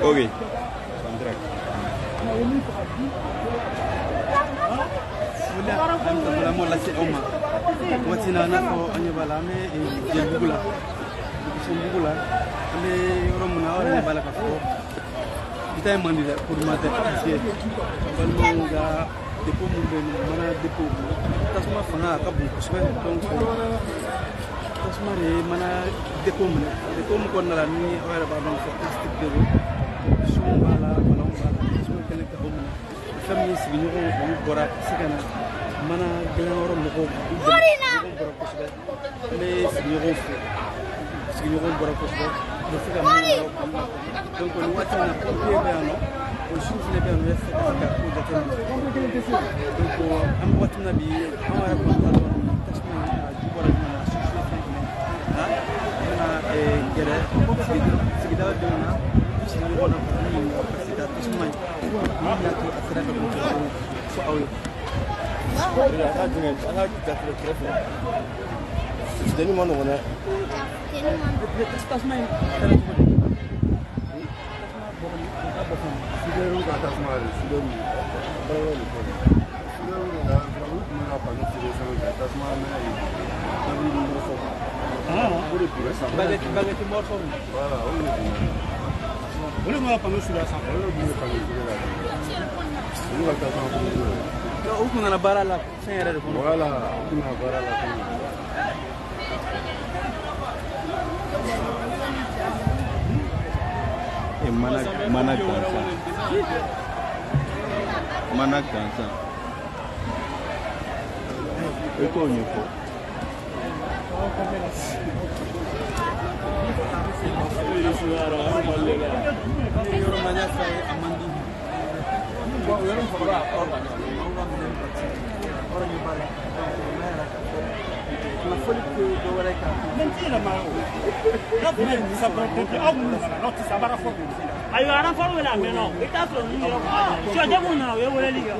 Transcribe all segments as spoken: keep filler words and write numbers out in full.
Ok. Vraiment là c'est Oma. Moi c'est nana ko anya bala me je bugula. So bugula. Ale yoro muna ora ne bala ka fo. Kita mandi la pour ma tête parce que balmo ga depo mun be mana depo. Tasma fanga ka bu ko sbe donc tasma re mana depo mun. Depo mun ko na ni ora ba ban fo plastic de ro. So bala bala bala so kele ka bu. Famille si ñu ko bu bora sikana mana gënoro mo ko Marina mais si ñu ko si ñu ko bora ko so do fika mo donc on wati na ko be ano o sous ne be no fika ka ko da tan donc am wati na bi amara ko ta do tasma ju bora na susu ha na e gere si da do na si ñu ko na ko ni si da tasma ni na to asra ko so awi I had to I had to get the telephone. Then you want to want to. This is my. Sideru kata semua, sideru. Baru ni pun. Sideru ni dah baru mana panas sideru sama kata semua mana ini. Tapi ni morso. Ah, boleh pura sama. Bagai bagai tu morso. Wala, boleh. Boleh mana panas sideru sama. Boleh boleh panas sideru lagi. Ini kata sama pun. O kuna na bara la sem era de fono. Wala, kuna bara la kuna. E mana mana dança. Mana dança. E conhe pô. Yo manya sai amandi. Gua yo não fala organ. Orang yang paling merah, na folha que eu vou recar. Mentira, mas não foi isso para ter algum não te sabe a foto. Aí eu não falo lá, mas não. Ele tá falando não. Se eu devo não, eu vou ligar.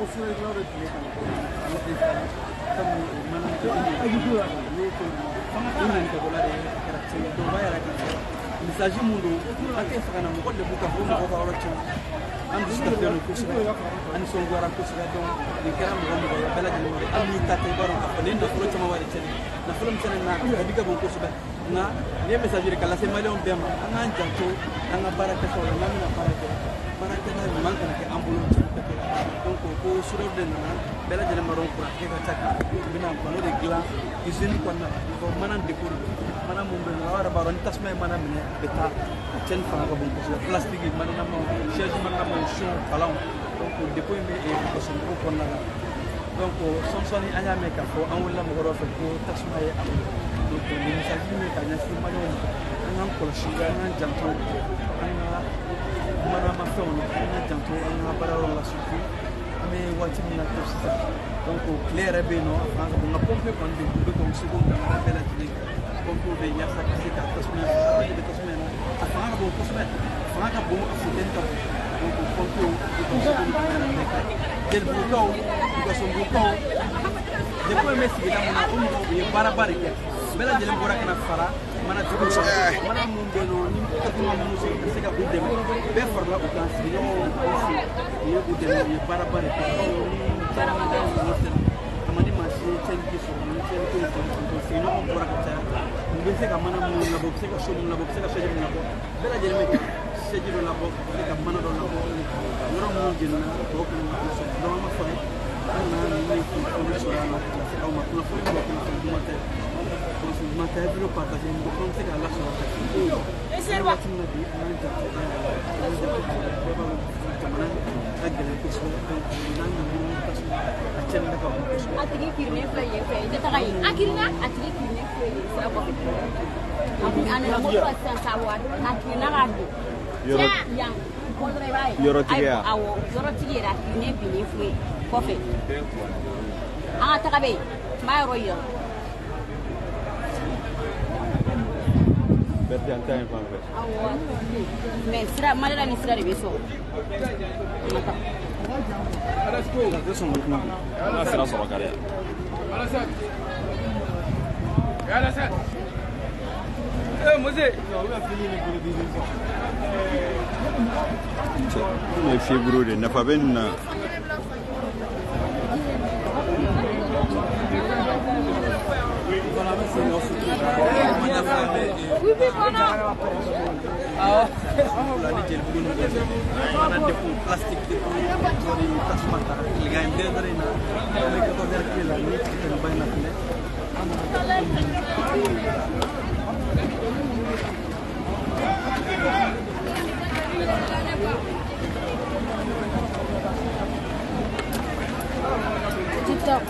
Mensagem mundo, até ficar na mão de boca vamos botar hora tchau. Ando está no curso, ando só agora curso da dom, de que ando vamos agora bela de novo. Ando está tem agora um café, nem na flor chama vai tchau. Na flor me chama na, diga bom curso da, na, nem mensagem que ela se malha um tema, anda janto, anda para que só na minha para que, para que na manca que ambulância que donc ko suro de na bela de maron ko ke ka taka bina ko no de gla izini ko na ko manan de ko mana mo be na wara baron tasme mana mine beta ten fa ko bon ko plastique mana na mo siège mana mo show balon donc depuis me e ko so ko na donc samsoni anya me ka fo an wala mo ro fa ko tasme ya donc ni message me ka na si mana an ko shi an janto an mana ma fe on an janto an bara la sufi mais wati na ko sa donc clair be no an ko na pompe kon de ko ko seconde na bela tini pompe be ya sa kasi ka tasme de tasme na afan ko ko tasme afan ka bo accident donc pompe ko del buko ko so buko depois me si da mo ko be bara bara ke bela jele bora kana fara mana tuko mana mo be no ni ka ko mo so se ka bude be forla ko kan si no ni ko de ni bara bara ke tara ma da mo se amani ma si chen ki so ni chen ko so si no ko bora ka be se ka mana mo na bo se ka so na bo se ka so na bo bela jele me se jiro na bo se ka mana do na bo yoro mo jina ko ko so do ma fa na ni ko ko so na se ka ma ko ko ko ma te ma te do partager mo ko se ka la so ese wa tinna bi na ta atri firme fly fly de ta gai akirina atri firme fly sa ko aku ana la mo ko sa sa wa atri na ga do yoro ya yoro tiya awo yoro tiya firme firme fly ko fe anga ta ka be ma ro yo berarti angka yang pangkas mais sira malala ni sira de beso mata ada school ada semua ada sira sora kare ada set ada set eh mose yo we are feeling it for the business cɛ ne ye février de nafa bɛ nin na TikTok.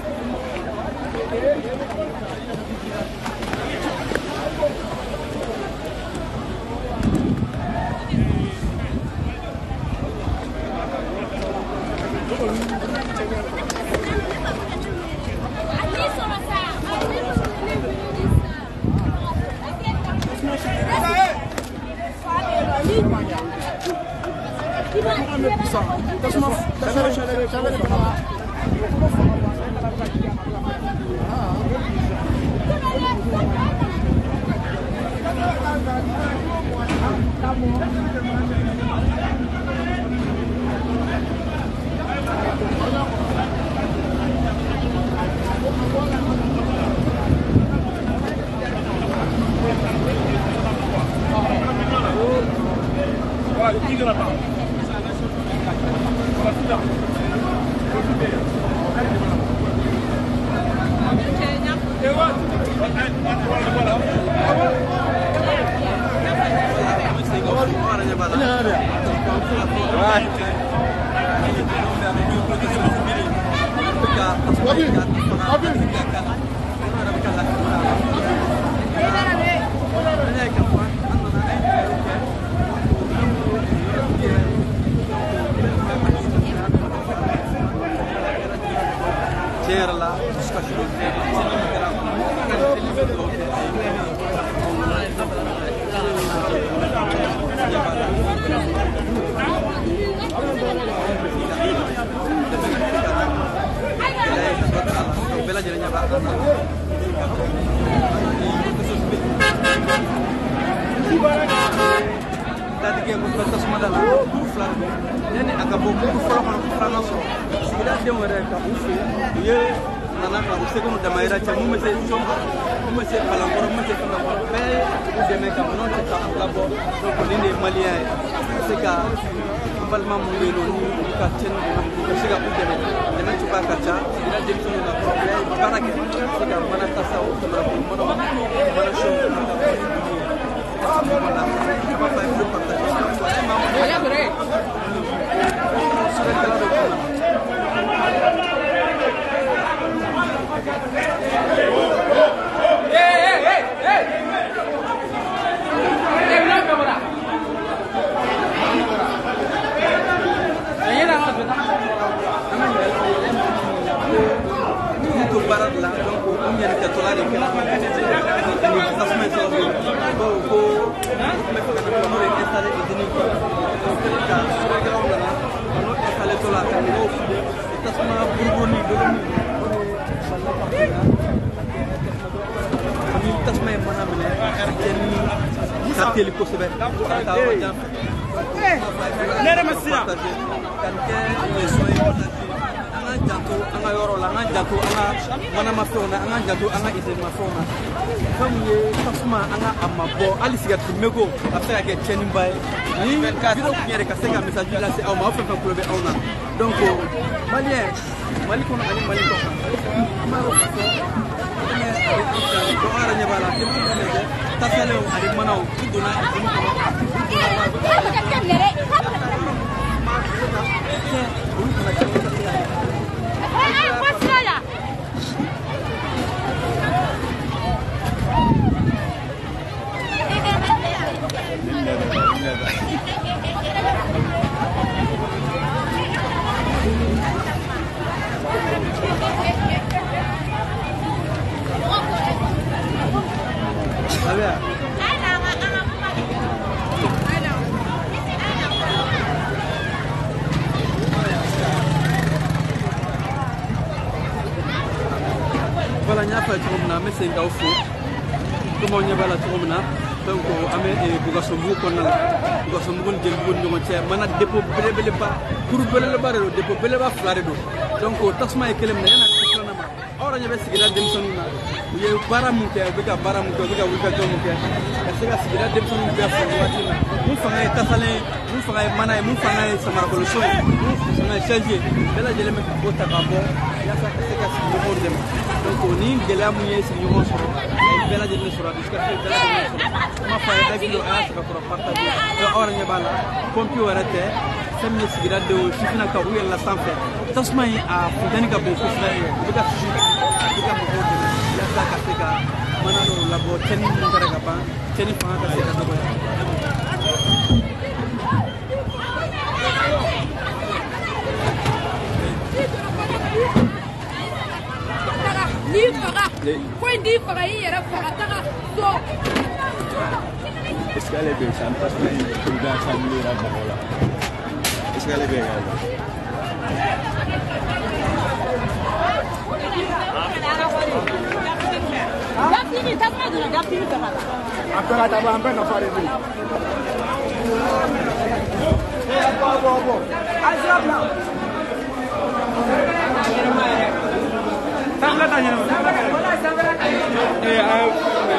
Donc, Malien, Mali kono ani Mali ko amaro ko ko ara nyabala ke ko ne tasale o ari manao duna dum ko eh what's that Voilà, il y a pas de problème, mais c'est un gars au fond. Comment il y a pas de problème? donc amé e buga so bu ko nala buga so ngol jël bu ñu ci mana dépôt bele bele ba pour bele le bare do dépôt bele ba flare do donc tasma e kelem na yana ko na ma ora ñebe sigira dem sonu na ye bara mu ke be ga bara mu ko be ga wulka do mu ke e siga sigira dem sonu be fa wati na mu fa ngay tasale mu fa ngay mana mu fa ngay sama ko so mu fa ngay changer bela jele me ko ta ba bo ya sa ke siga sigira mo dem donc ni gele amu ye si ñu mo so bela jele so ra discuter bela jele so ma fa da gi do a sa ko partager do ora ñe bala pompi warate samne sigira do sifina ka wu yalla sanfe tasma yi a fudani ka bo ko sala yi be ga ka bo ko ya sa ka se ka mana no labo ten ngara ka ba ten fa ka se ka do ya ni faga ko ndi faga yi yara faga ta so est-ce qu'elle est bien ça passe pas une dans sa milieu là là est-ce qu'elle est bien là Dapini tapma do dapini faga Akara ta ba ambe na fare ni. Eh bo bo bo. Azra bla. Sangla tanya no. Eh ah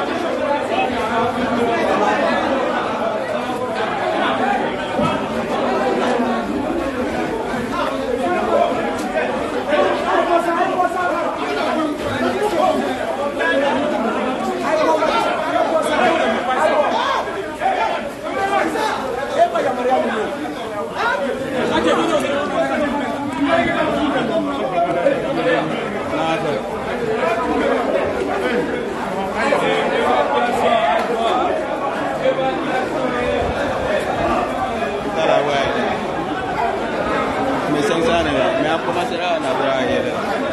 mais cinq cents là mais a commencé là on a travaillé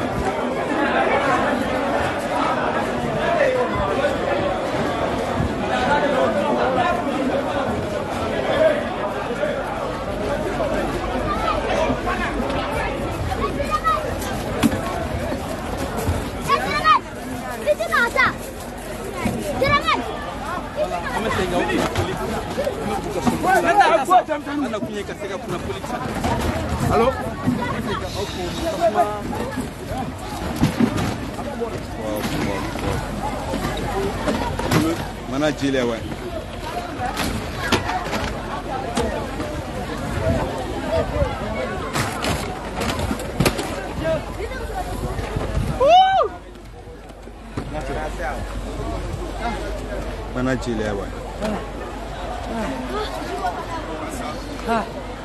Allô? mana jile ouais mana jile ouais ah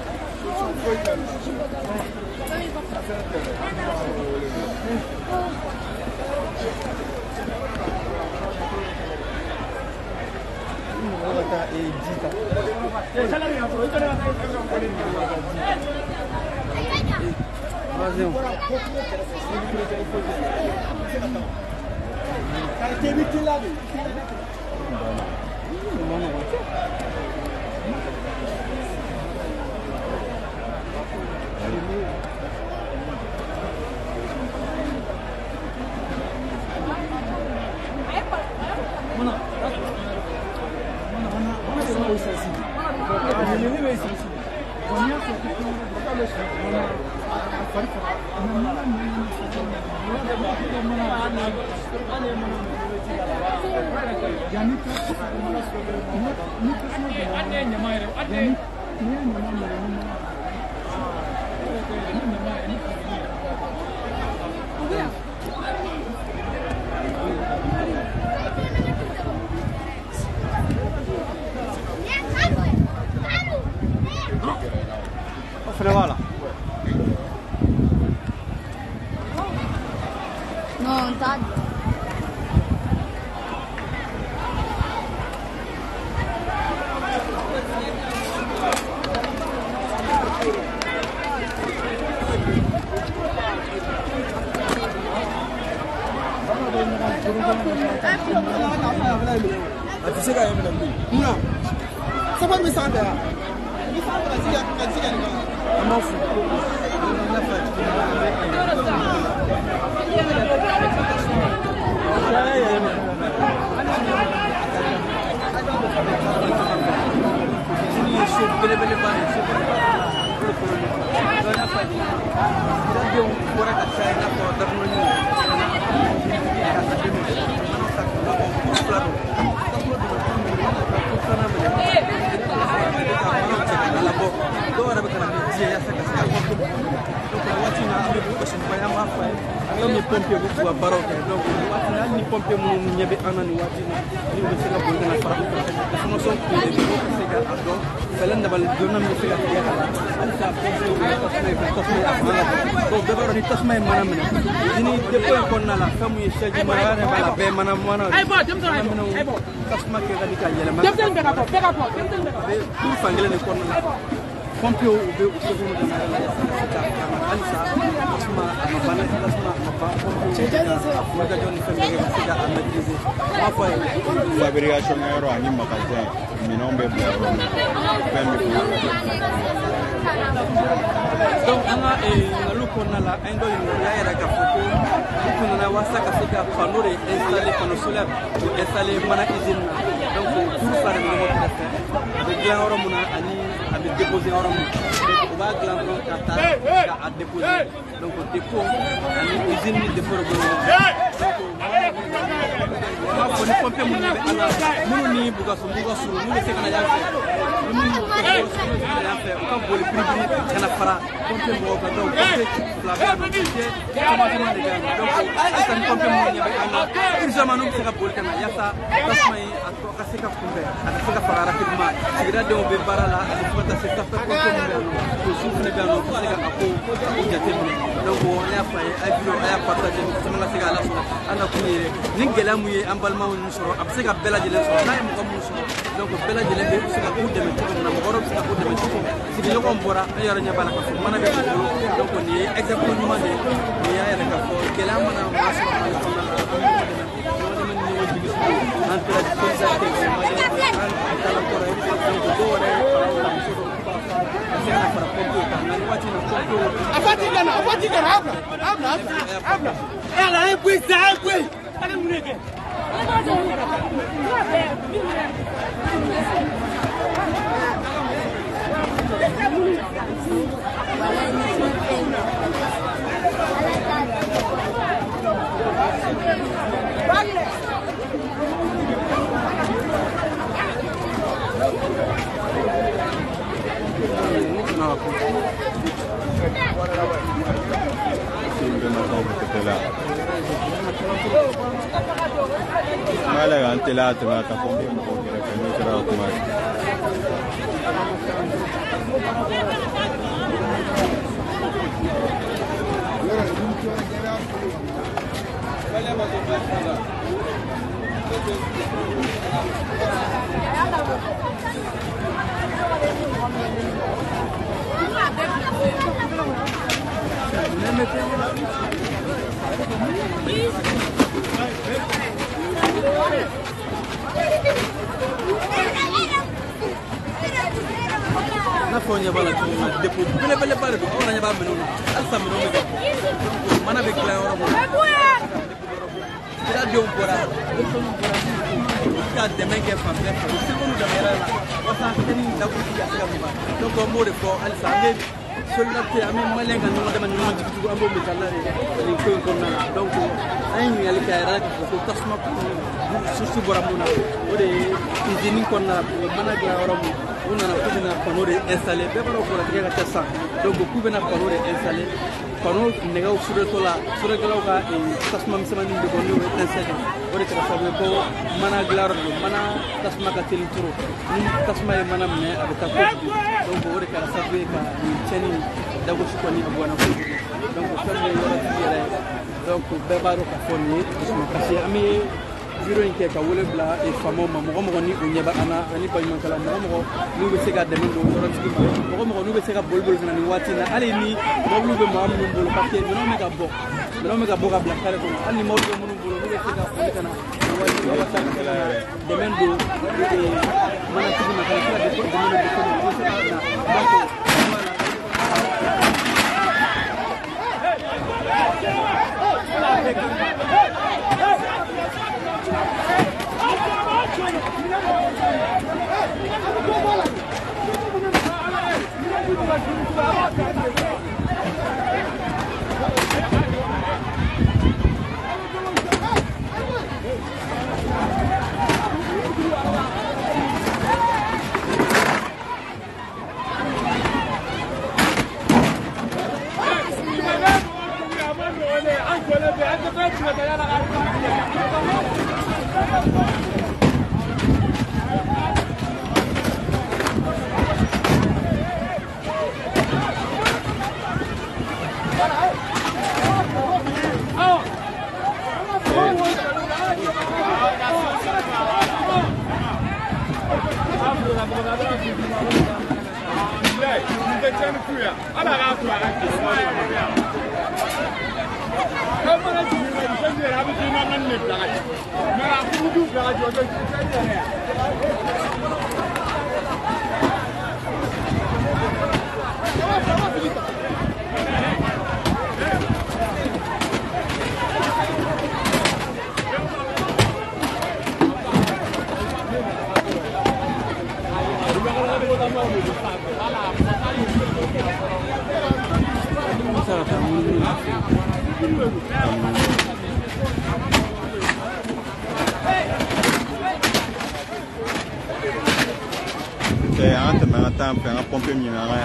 Voilà. non tá Ati ka yemna mbi. Muna. Sabar mi sanda. Mi sanda ka siga ka siga ni. Amafu. Na fa. Ya ya ya. do ara baka na je ya saka saka ko to wati na abu ko sun fa ya ma fa ko mi pompe bu wa baro ke donc wati na ni pompe mu nyebe anani wati na ni be saka bo na fara ko sama son ko de ko saka ado felen da bal donna mi saka ya ala alsa pompe ko tasmay ko tasmay afala ko be baro ni tasmay manam na dini de ko ko na la famu ye shaji marare bala be manam manam ay bo dem do ay bo ay bo tasma ke ga dika yele ma dem dem be ka ko be ka ko dem dem be ko fangele ne ko na pompe o be o so mo na la alsa tasma ma bana tasma ma ba pompe ma ga joni fangele ma sika amadize ma fa fabrication euro ani magasin mi non be bla ben mi donc anga e ngalu konna la endo ya era ka foko kuna na wasa ka sika panore installer panneau solaire pour installer mana usine donc pour faire le mot de avec glan oro muna ani avec déposer oro muna on va glan oro ka ta ka déposer donc dépôt ani usine ni dépôt ro donc ma ko ni pompe mun be ala mun ni buga so buga so mun se kana ya fe mun ya fe o ka boli pribi kana fara pompe mo ka donc pompe la ba no je comment dire les gars donc ça ni pompe mun be ala urgemment no se ka boli kana ya sa tasmay ato ka se ka pompe ata se ka fara rapidement sigira de o be barala ata se ka se ka pompe mun be no to souffle be no se ka ko o jate donc on ya fa ay bio ay partager sama se ka la so ana ko ni ni gela mu ye ambalma won soro ab se ka bela jele so na mo ko mu soro donc bela jele be se ka ko de me ko na mo goro se ka ko de me ko si bi ko mbora ay yoro nya bala ko mana be ko donc ni exactement ni ni ya ya ka ko gela mana mo soro ala ko na mo de ni wodi gis entre la société et ma ala ko re donc do re afati kana afati kana habla habla habla ela é puisa é puisa ale muneke Mala gantela te va a tapar un poco que no será automático. na fonya bala ko depo bele bele bale do ona nyaba meno alsa meno me mana be kla oro mo ira dio bora ka de menge fa be fa se ko da mera la wasa tani da ku ya ga mo donc mo de ko alsa me solate ami malenga no da man no jitu ambo me kala ni ko ko na donc ay ni ali ka ra ko tasma ko susu bora mo na o de izini ko na mana ga oro mo on a un panneau installé be baro ko la ga tessa donc ku bena panneau installé panneau nega sur tola sur galaw ga e tasma msamani de bonno installé o de ka sabe ko mana glaro mana tasma ka tel turo ni tasma e mana me abata ko donc o de ka sabe ka ni cheni dago ko ni abwana ko donc ferme yo la donc be baro ka fonni tasma ka si ami biro nke ka wole bla e famo ma mo mo ni unya ba ana ani ba man kala mo mo ni be sega de ndo ro tiki mo mo ni be sega bol bol na ni wati na ale ni mo lu be ma mo bol parce que no me ka bo no me ka bo ka bla kare ko ani mo do mo bol ni be sega ko kana wati ba ta kala de men do e mana tiki ma kala de ko de men do ko sega na donc Antes me estaban pegando pompe mi nada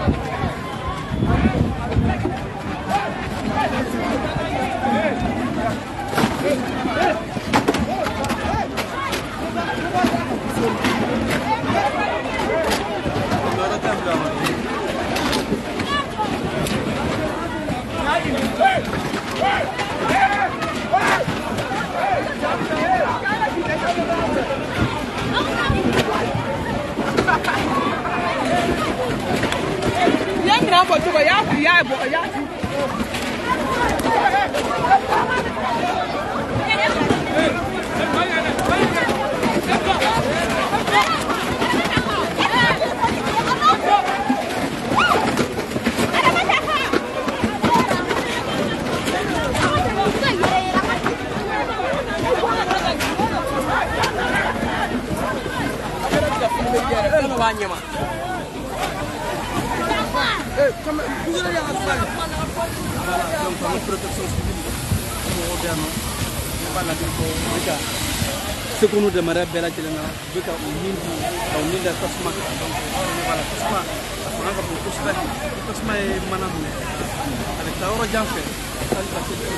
Secondo de Maria Bella Jelena, Bika Unindi, Unida Tasma, Nevala Tasma, Afranga Puspa, Tasma Manamne, avec la Ora Jamfe, Santa City,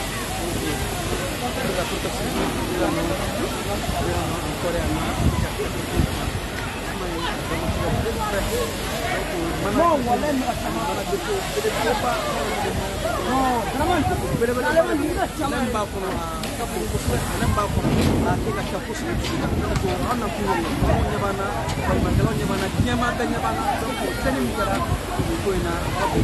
la protection de la coréenne. Non, voilà, même pas pour même pas pour la capus, on a pu Yabana, Palmatelon Yabana, Yamata Yabana, Senemara, Buena,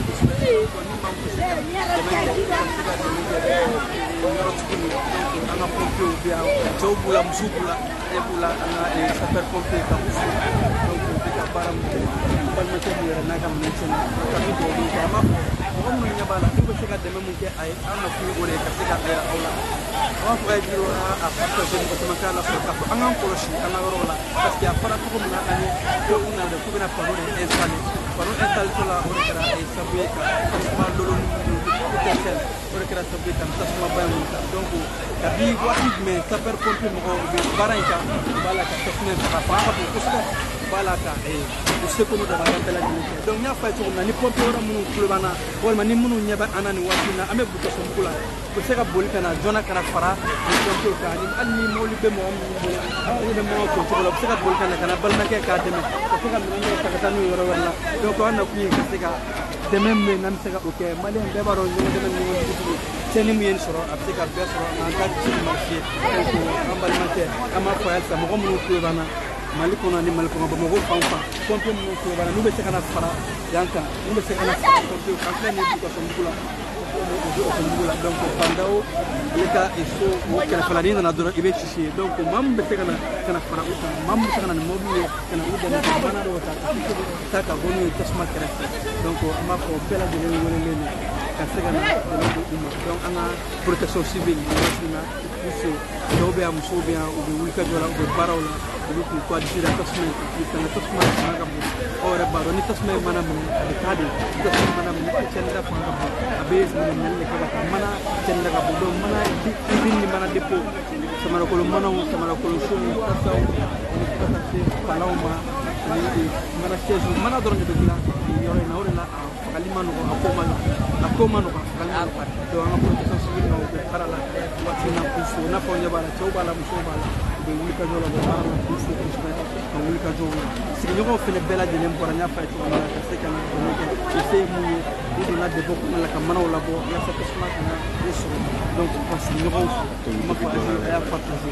Ana Pompeu, Jobula, Musula, Ebula, and Super Pompeu, donc Baram, Palmatelon, Nagam, Kami, Kama, Omu Yabana, Kuka, the Mamuka, I am a few or a Casega Aula. One way you are a factor of Makala for Angan Poroshi, Anarola, Castia Paracumana, and Yona, the Pugana Paro and Sally, Paro and Taltola, or a Sabeka, Tasman Lulun, or a Sabeka, Tasma Bamuka, Dongo, the big what it meant, Super Pumping or Baranka, Balaka, Tasman, Papa, Balaka, the second of the Baratella. Don't you fight on any popular moon, Kulana, or Manimun, never Anani Wakina, I'm a book of Kula, the Sega Bulikana, Jonah Karafara, and me more the more, the more control of Sega Bulkan, and Balmaka Academy, the Sega Sakatani, don't go on of me, Sega, the men and Sega, okay, Malian Devaro, sending me in Soro, I take a best and that Market, Ambalmate, Amaka, some Romu Kulana. Malikuna ni Malikuna Bomo Pampa, Pompe Mukuva, Nube Secana Fara, Yanka, Nube Secana Pompe, Campani because of Mula, Mula, Donko Pandao, Leka is so Moka Faladina, Nadura Ibechi, Donko Mam Becana, Canafara, Mam Sana Mobile, and Uda Manado, Taka Bonu, Tasma Keresta, Donko Amapo, Bella de Lene, Casegana, Don Anna, Protection Civil, Dobia Musobia, Ulka, Parola. Buku kuat tidak tasmen, kita nak tasmen mana kamu? Orang baru ni tasmen mana mana? Tadi tasmen mana mana? Cendera mana kamu? Habis mana mana kita mana cendera kamu? Dom mana? Ibin ni mana depo? Sama kalau mana? Sama kalau sumi tasau, kita tasih palau mana? Mana sesuatu mana dorang itu bilang? Orang orang lah. Kali mana? Aku mana? Aku mana? Kali mana? Doang aku tasau sini. bara la waati na ko fo na fo nya bara cɛw b'a la musow b'a la u bɛ wuli ka jɔ la u bɛ baara la k'u fo kosɛbɛ ka wuli ka jɔ la sigiɲɔgɔnw fɛnɛ bɛɛ lajɛlen bɔra n y'a fɔ a ye cogo min na ka se ka na dɛmɛ kɛ u se ye mun ye u donna depo kɔnɔ la ka manaw labɔ yaasa tasuma kana e sɔrɔ donc ka sigiɲɔgɔnw fo ma fɔ azi a y'a partager.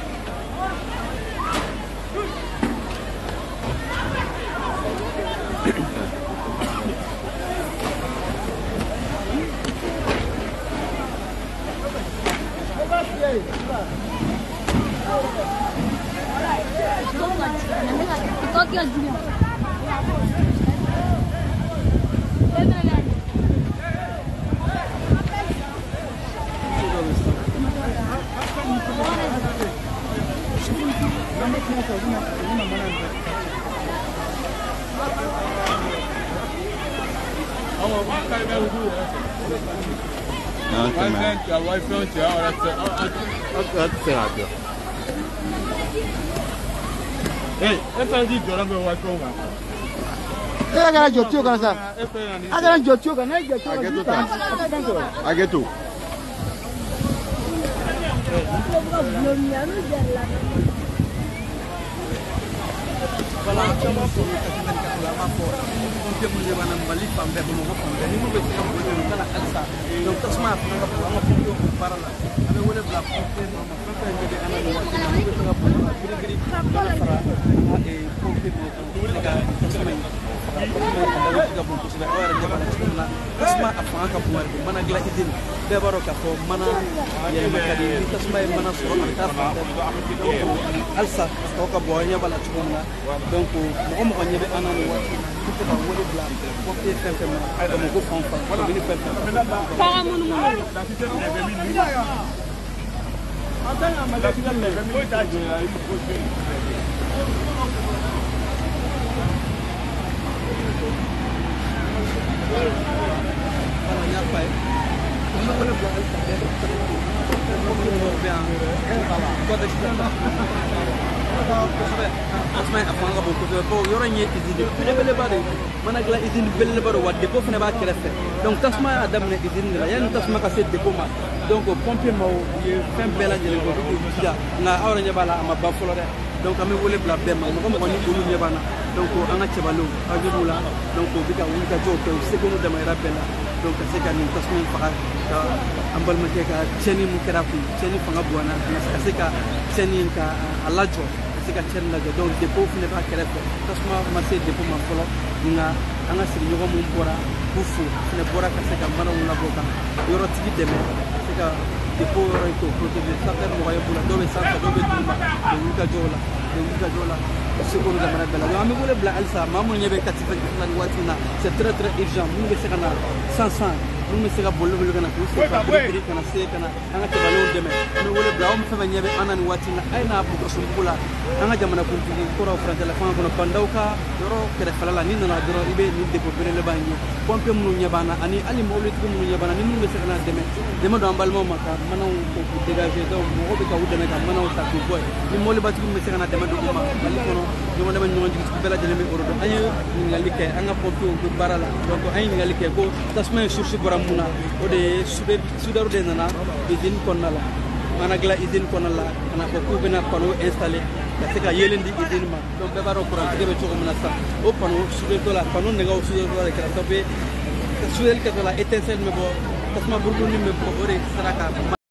Hey, if I did your number, what's wrong? I got your two guns. I got your two guns. I get to. Tasma afan ka buar mana gila izin be baro ka fo mana ya makadi tasma mana so anta fa alsa to ka boya bala chumna donc mo mo nyebe anani wa ko ba woni bla ko pe fem fem ay do ko fon fa ko ni fem fem para mun mun ata na ma ga tigal le ko ta je ay ko Kalau nyapa ya, kalau boleh buat alta, mungkin orang kau dah siapa? Asma apa yang kamu kutu? Kau orang ni izin, bela bela baru, mana gelar izin bela baru, wad depo fana bawa kereta. Donc tasma ada mana izin ni lah, yang tasma kasih depo mah. Donc pompier mau ye fem bela jadi kau tu tidak, na orang ni bala ama buffalo dah. Donc kami boleh belah bema, mungkin mungkin ni dulu ni bana. Donc anak cebalu, ajudu lah. Donc kita uli kajo, kita sekolah dah merah bela. Donc sekarang ni tasma fakat ambal mereka ceni mukerapi, ceni pengabuana, sekarang ceni ka alajo, sekarang ceni alajo. Donc depo fina ba kereta, tasma masih depo mafolo, inga anak sini juga mumpora, bufu, fina bora sekarang mana mula boka, yoro tigi deme, sekarang depo orang itu protege, sampai muaya pula, dua belas sampai dua belas lima, uli kajo lah, uli kajo lah. Sekolah dah mana bela. Kami boleh bela alsa. Mamu ni berkat sifat kita buat ina. Setelah ter urgent, mungkin bisa kena sansan, mungkin bisa kena bolu bolu kena kursi, beri kena se kena. Angkat balon deme. Kami boleh bela. Kami sama ni anan buat ina. Aina abu terus pula. Angkat zaman aku pergi korang front telefon aku nak pandau ka. Doro kira falala ni nana doro ibe ni depo beri lebih ni. Pompe mulunya bana. Ani ali maulit tu mulunya bana. Ni mungkin bisa kena deme. Deme doang balmo maka. Mana untuk degage tu. Mau bika udah mereka. Mana untuk tak boy. Ni maulit batu bisa kena deme dulu maka. Balik kono. Jom ada banyak orang juga bela jalan berurut. Ayo ningali ke, angga pompi untuk barala. Donc ayo ningali ke, ko tasma sursi beramuna. Ode sudah sudah udah nana izin konala. Mana gila izin konala. Karena aku benar panu installe. Ketika yelen di izin mah. Donc beberapa orang kita bercakap menasa. Oh panu sudah tu lah. Panu negau sudah tu lah. Kerana tapi sudah kita tu lah. Etensel mebo. Tasma buruk ni mebo. Ore seraka.